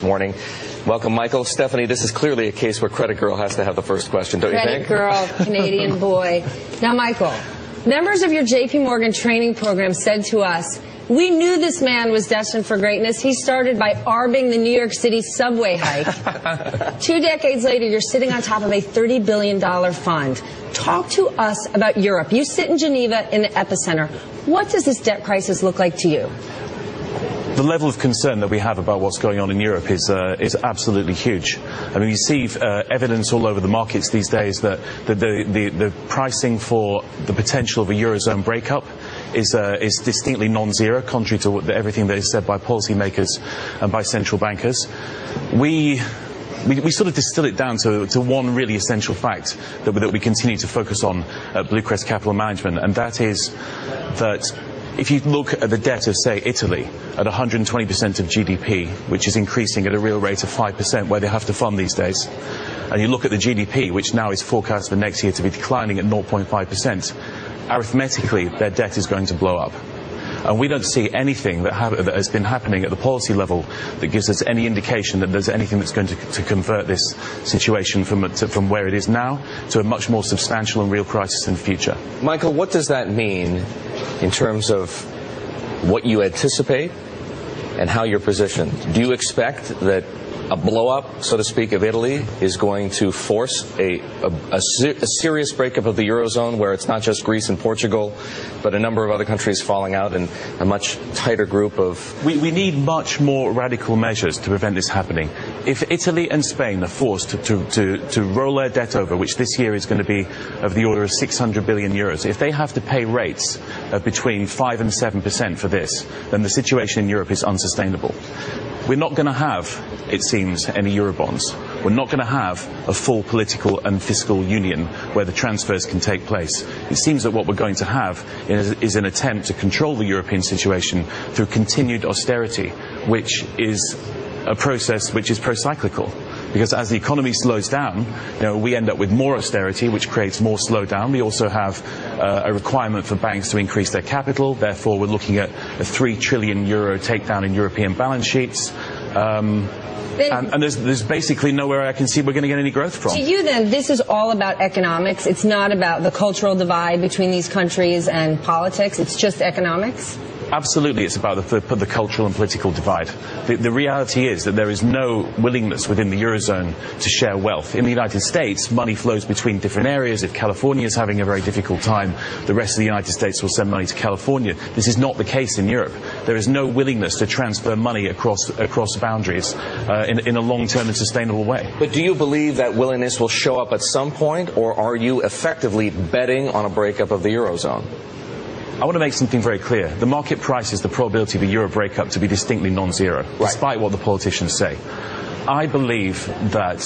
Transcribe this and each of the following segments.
morning. Welcome, Michael. Stephanie, this is clearly a case where Credit Girl has to have the first question, don't you think? Credit Girl, Canadian boy. Now, Michael, members of your JP Morgan training program said to us, we knew this man was destined for greatness. He started by arbing the New York City subway hike. 2 decades later, you're sitting on top of a $30 billion fund. Talk to us about Europe. You sit in Geneva in the epicenter. What does this debt crisis look like to you? The level of concern that we have about what's going on in Europe is absolutely huge. I mean, you see evidence all over the markets these days that the pricing for the potential of a Eurozone breakup is distinctly non-zero, contrary to everything that is said by policymakers and by central bankers. We sort of distill it down to one really essential fact that we continue to focus on at Blue Crest Capital Management, and that is that if you look at the debt of, say, Italy at 120% of GDP, which is increasing at a real rate of 5%, where they have to fund these days, and you look at the GDP, which now is forecast for next year to be declining at 0.5%, arithmetically, their debt is going to blow up. And we don't see anything that has been happening at the policy level that gives us any indication that there's anything that's going to convert this situation from where it is now to a much more substantial and real crisis in the future. Michael, what does that mean in terms of what you anticipate and how you're positioned? Do you expect that a blow-up, so to speak, of Italy is going to force a serious breakup of the Eurozone, where it's not just Greece and Portugal, but a number of other countries falling out and a much tighter group of... We need much more radical measures to prevent this happening. If Italy and Spain are forced to roll their debt over, which this year is going to be of the order of 600 billion euros, if they have to pay rates of between 5 and 7% for this, then the situation in Europe is unsustainable. We're not going to have, it seems, any Eurobonds. We're not going to have a full political and fiscal union where the transfers can take place. It seems that what we're going to have is an attempt to control the European situation through continued austerity, which is a process which is pro-cyclical. Because as the economy slows down, we end up with more austerity, which creates more slowdown. We also have a requirement for banks to increase their capital. Therefore, we're looking at a €3 trillion takedown in European balance sheets. And there's basically nowhere I can see we're going to get any growth from. To you, then, this is all about economics. It's not about the cultural divide between these countries and politics. It's just economics? Absolutely, it's about the cultural and political divide. The reality is that there is no willingness within the Eurozone to share wealth. In the United States, money flows between different areas. If California is having a very difficult time, the rest of the United States will send money to California. This is not the case in Europe. There is no willingness to transfer money across boundaries in a long-term and sustainable way. But do you believe that willingness will show up at some point, or are you effectively betting on a breakup of the Eurozone? I want to make something very clear. The market prices the probability of a euro breakup to be distinctly non-zero, despite what the politicians say. I believe that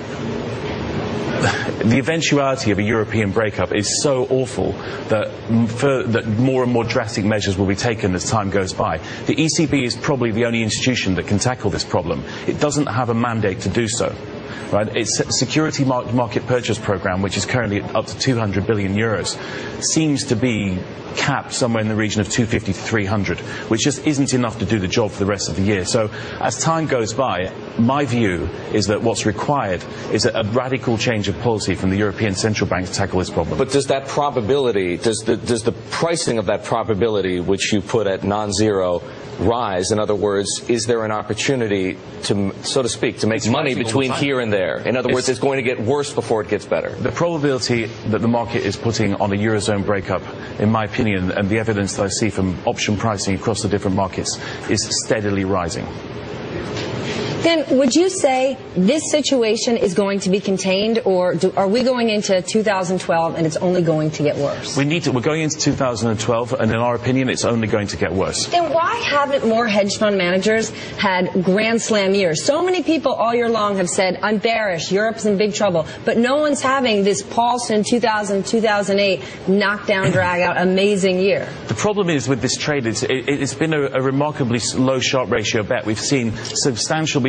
the eventuality of a European breakup is so awful that more and more drastic measures will be taken as time goes by. The ECB is probably the only institution that can tackle this problem. It doesn't have a mandate to do so. Right? Its security market purchase program, which is currently up to 200 billion euros, seems to be capped somewhere in the region of 250 to 300, which just isn't enough to do the job for the rest of the year. So as time goes by, my view is that what's required is a radical change of policy from the European Central Bank to tackle this problem. But does that probability, does the pricing of that probability, which you put at non-zero, rise? In other words, is there an opportunity to, so to speak, to make money between here and there? In other words, it's going to get worse before it gets better. The probability that the market is putting on a Eurozone breakup, in my opinion, and the evidence that I see from option pricing across the different markets, is steadily rising. Then, would you say this situation is going to be contained, or are we going into 2012 and it's only going to get worse? We're going into 2012, and in our opinion, it's only going to get worse. Then why haven't more hedge fund managers had grand slam years? So many people all year long have said, I'm bearish, Europe's in big trouble, but no one's having this Paulson 2000, 2008 knockdown, drag out, amazing year. The problem is with this trade, it's been a remarkably low Sharpe ratio bet. We've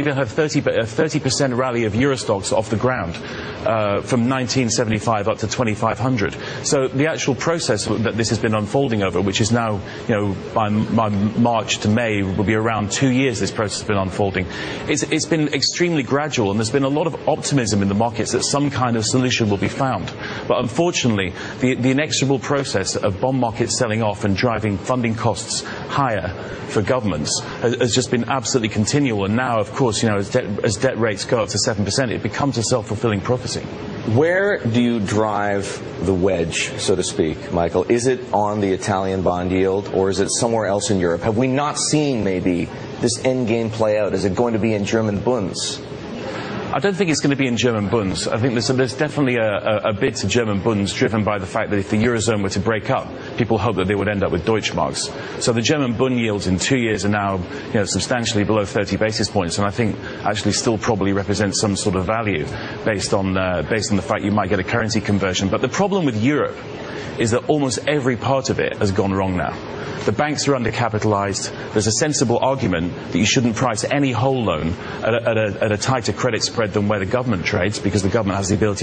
even had a 30% rally of Eurostoxx off the ground from 1975 up to 2500. So the actual process that this has been unfolding over, which is now, by March to May, will be around 2 years this process has been unfolding. It's been extremely gradual, and there's been a lot of optimism in the markets that some kind of solution will be found. But unfortunately, the inexorable process of bond markets selling off and driving funding costs higher for governments has just been absolutely continual. And now, of course, as debt rates go up to 7%, it becomes a self-fulfilling prophecy. Where do you drive the wedge, so to speak, Michael? Is it on the Italian bond yield, or is it somewhere else in Europe? Have we not seen maybe this end game play out? Is it going to be in German bunds? I don't think it's going to be in German bunds. I think there's definitely a bid to German bunds driven by the fact that if the Eurozone were to break up, people hope that they would end up with Deutschmarks. So the German bund yields in 2 years are now substantially below 30 basis points, and I think actually still probably represents some sort of value based on the fact you might get a currency conversion. But the problem with Europe is that almost every part of it has gone wrong now. The banks are undercapitalized. There's a sensible argument that you shouldn't price any whole loan at a tighter credit spread than where the government trades, because the government has the ability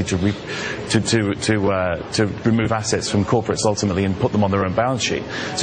to remove assets from corporates ultimately and put them on their own balance sheet. So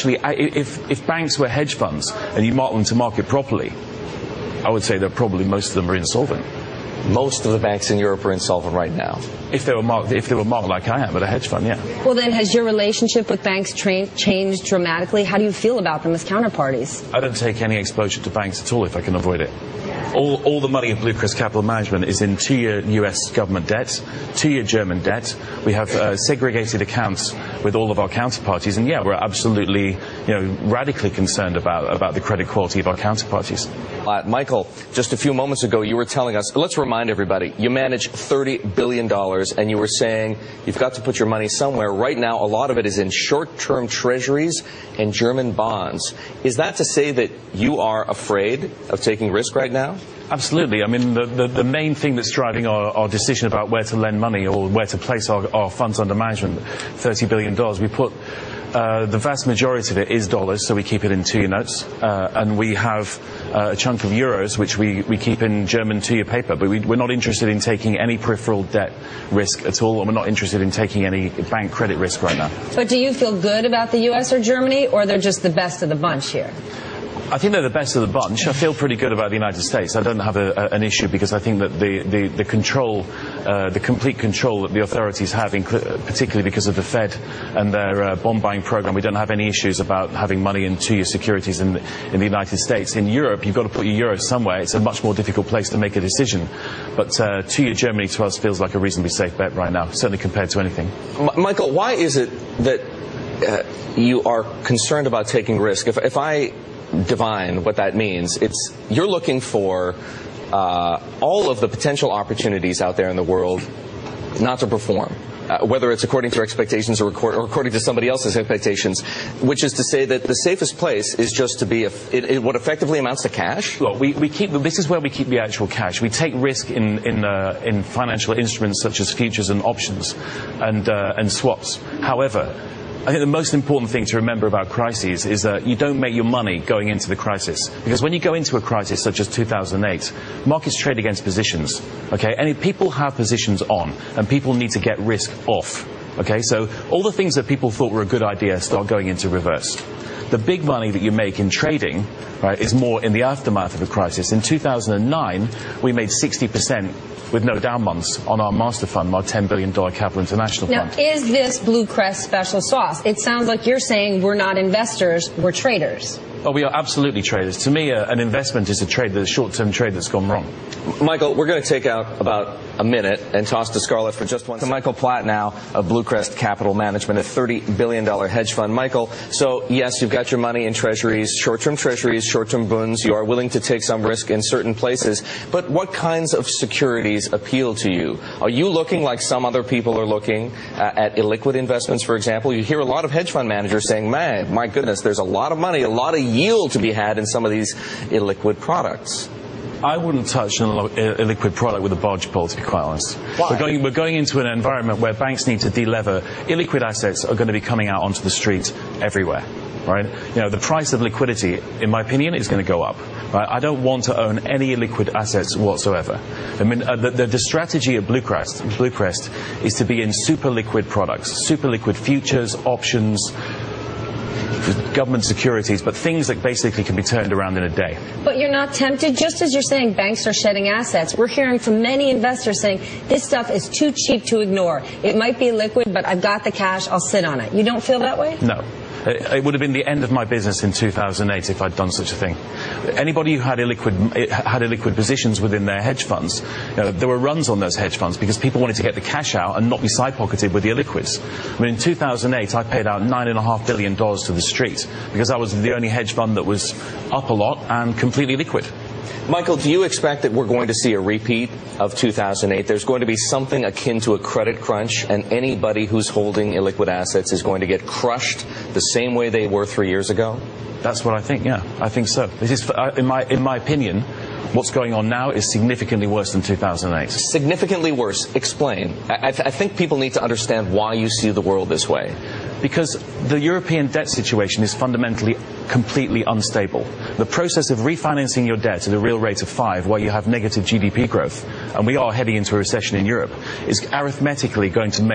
if banks were hedge funds and you mark them to market properly, I would say that probably most of them are insolvent. Most of the banks in Europe are insolvent right now. If they were marked like I am at a hedge fund, yeah. Well, then, has your relationship with banks changed dramatically? How do you feel about them as counterparties? I don't take any exposure to banks at all if I can avoid it. All the money of Blue Crest Capital Management is in 2-year US government debt, 2-year German debt. We have segregated accounts with all of our counterparties, and yeah, we're absolutely, radically concerned about the credit quality of our counterparties. Michael, just a few moments ago, you were telling us, let's remind everybody, you manage $30 billion, and you were saying you've got to put your money somewhere. Right now, a lot of it is in short-term treasuries and German bonds. Is that to say that you are afraid of taking risk right now? Absolutely. I mean, the main thing that's driving our decision about where to lend money or where to place our funds under management, $30 billion, we put the vast majority of it is dollars, so we keep it in 2-year notes, and we have a chunk of euros, which we keep in German 2-year paper, but we're not interested in taking any peripheral debt risk at all, and we're not interested in taking any bank credit risk right now. But do you feel good about the U.S. or Germany, or they're just the best of the bunch here? I think they're the best of the bunch. I feel pretty good about the United States. I don't have an issue because I think that the control, the complete control that the authorities have, particularly because of the Fed and their bond buying program, we don't have any issues about having money in 2-year securities in the United States. In Europe, you've got to put your euros somewhere. It's a much more difficult place to make a decision. But 2-year Germany to us feels like a reasonably safe bet right now, certainly compared to anything. Michael, why is it that you are concerned about taking risk? If I divine what that means, it's you're looking for all of the potential opportunities out there in the world not to perform, whether it's according to your expectations or according to somebody else's expectations, which is to say that the safest place is just to be what effectively amounts to cash. Look, this is where we keep the actual cash. We take risk in financial instruments such as futures and options and swaps. However, I think the most important thing to remember about crises is that you don't make your money going into the crisis. Because when you go into a crisis such as 2008, markets trade against positions. Okay? And if people have positions on, and people need to get risk off. Okay? So all the things that people thought were a good idea start going into reverse. The big money that you make in trading, right, is more in the aftermath of a crisis. In 2009, we made 60% with no down months on our master fund, our $10 billion Capital International Fund. Now, is this Blue Crest special sauce? It sounds like you're saying we're not investors, we're traders. Oh, we are absolutely traders. To me, an investment is a short-term trade that's gone wrong. Michael, we're going to take out about a minute and toss to Scarlett for just one second. Michael Platt now of Blue Crest Capital Management, a $30 billion hedge fund. Michael, so yes, you've got your money in treasuries, short-term bunds. You are willing to take some risk in certain places. But what kinds of securities appeal to you? Are you looking like some other people are looking at illiquid investments, for example? You hear a lot of hedge fund managers saying, man, my goodness, there's a lot of money, a lot of yield to be had in some of these illiquid products. I wouldn't touch an illiquid product with a barge pole, to be quite honest. Why? We're going into an environment where banks need to delever. Illiquid assets are going to be coming out onto the street everywhere. right? You know, the price of liquidity, in my opinion, is going to go up. Right? I don't want to own any liquid assets whatsoever. I mean, the strategy at Bluecrest is to be in super liquid products, super liquid futures, options, government securities, but things that basically can be turned around in a day. But you're not tempted, just as you're saying banks are shedding assets. We're hearing from many investors saying this stuff is too cheap to ignore. It might be liquid, but I've got the cash, I'll sit on it. You don't feel that way? No. It would have been the end of my business in 2008 if I'd done such a thing. Anybody who had illiquid positions within their hedge funds, there were runs on those hedge funds because people wanted to get the cash out and not be side-pocketed with the illiquids. I mean, in 2008, I paid out $9.5 billion to the street because I was the only hedge fund that was up a lot and completely liquid. Michael, do you expect that we're going to see a repeat of 2008? There's going to be something akin to a credit crunch, and anybody who's holding illiquid assets is going to get crushed the same way they were 3 years ago? That's what I think, yeah. I think so. This is, in my opinion, what's going on now is significantly worse than 2008. Significantly worse. Explain. I think people need to understand why you see the world this way. Because the European debt situation is fundamentally completely unstable. The process of refinancing your debt at a real rate of 5, where you have negative GDP growth, and we are heading into a recession in Europe, is arithmetically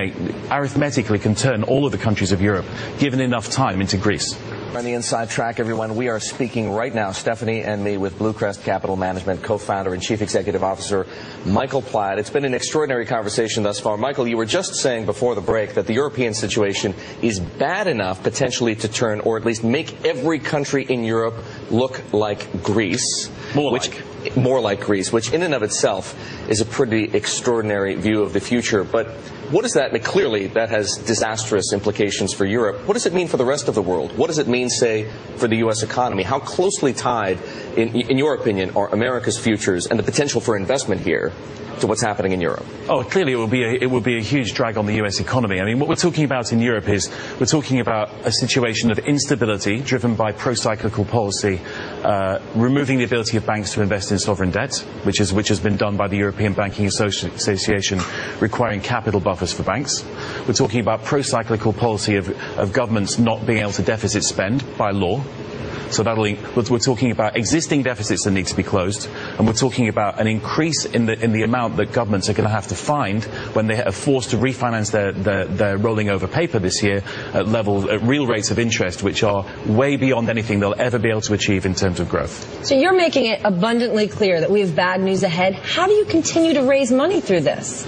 can turn all of the countries of Europe, given enough time, into Greece. On the Inside Track, everyone, we are speaking right now, Stephanie and me, with Bluecrest Capital Management co-founder and chief executive officer Michael Platt. It's been an extraordinary conversation thus far. Michael, you were just saying before the break that the European situation is bad enough potentially to turn, or at least make every country in Europe look like Greece. More like Greece, which in and of itself is a pretty extraordinary view of the future. But what does that mean? Clearly, that has disastrous implications for Europe. What does it mean for the rest of the world? What does it mean, say, for the U.S. economy? How closely tied, in your opinion, are America's futures and the potential for investment here to what's happening in Europe? Oh, clearly it will be a huge drag on the U.S. economy. I mean, what we're talking about in Europe is we're talking about a situation of instability driven by pro-cyclical policy, removing the ability of banks to invest in sovereign debt, which has been done by the European Banking Association, requiring capital buffers for banks. We're talking about pro-cyclical policy of governments not being able to deficit spend by law. So we're talking about existing deficits that need to be closed, and we're talking about an increase in the amount that governments are going to have to find when they are forced to refinance their rolling over paper this year at real rates of interest which are way beyond anything they'll ever be able to achieve in terms of growth. So you're making it abundantly clear that we have bad news ahead. How do you continue to raise money through this?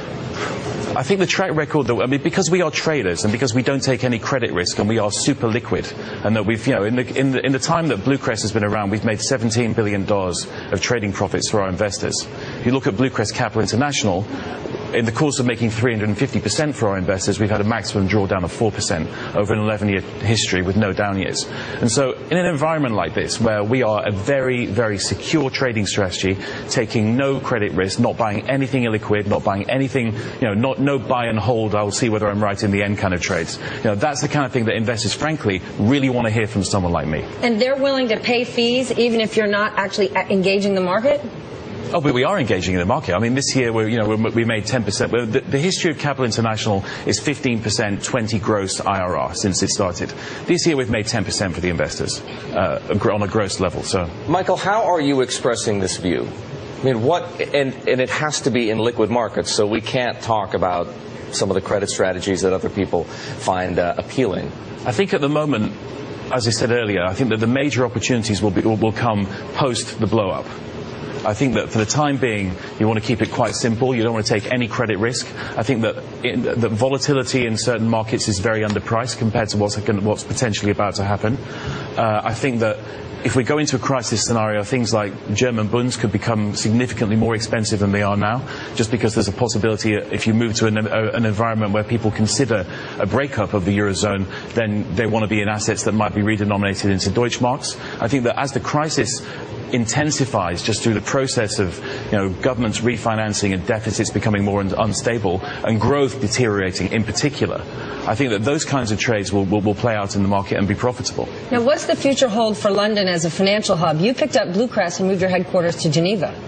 I think the track record, because we are traders and because we don't take any credit risk and we are super liquid, and that we've, in the time that Bluecrest has been around, we've made $17 billion of trading profits for our investors. If you look at Bluecrest Capital International, in the course of making 350% for our investors, we've had a maximum drawdown of 4% over an 11-year history with no down years. And so in an environment like this, where we are a very, very secure trading strategy, taking no credit risk, not buying anything illiquid, not buying anything, no buy and hold, I'll see whether I'm right in the end kind of trades. That's the kind of thing that investors, frankly, really want to hear from someone like me. And they're willing to pay fees even if you're not actually engaging the market? Oh, but we are engaging in the market. I mean, this year we made 10%. The history of Capital International is 15%, 20 gross IRR since it started. This year we've made 10% for the investors on a gross level. So, Michael, how are you expressing this view? I mean, and it has to be in liquid markets, so we can't talk about some of the credit strategies that other people find appealing. I think at the moment, as I said earlier, I think that the major opportunities will come post the blow-up. I think that for the time being, you want to keep it quite simple. You don't want to take any credit risk. I think that the volatility in certain markets is very underpriced compared to what's potentially about to happen. I think that if we go into a crisis scenario, things like German bunds could become significantly more expensive than they are now, just because there's a possibility if you move to an environment where people consider a breakup of the Eurozone, then they want to be in assets that might be redenominated into Deutschmarks. I think that as the crisis intensifies just through the process of governments refinancing and deficits becoming more unstable and growth deteriorating in particular, I think that those kinds of trades will play out in the market and be profitable. Now, what's the future hold for London as a financial hub? You picked up Bluecrest and moved your headquarters to Geneva.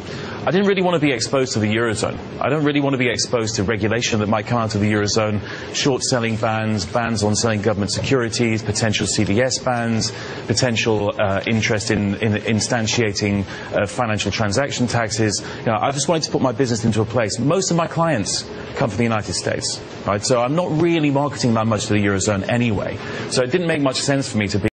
I didn't really want to be exposed to the Eurozone. I don't really want to be exposed to regulation that might come out of the Eurozone, short selling bans, bans on selling government securities, potential CDS bans, potential interest in instantiating financial transaction taxes. I just wanted to put my business into a place. Most of my clients come from the United States, right? So I'm not really marketing that much to the Eurozone anyway. So it didn't make much sense for me to be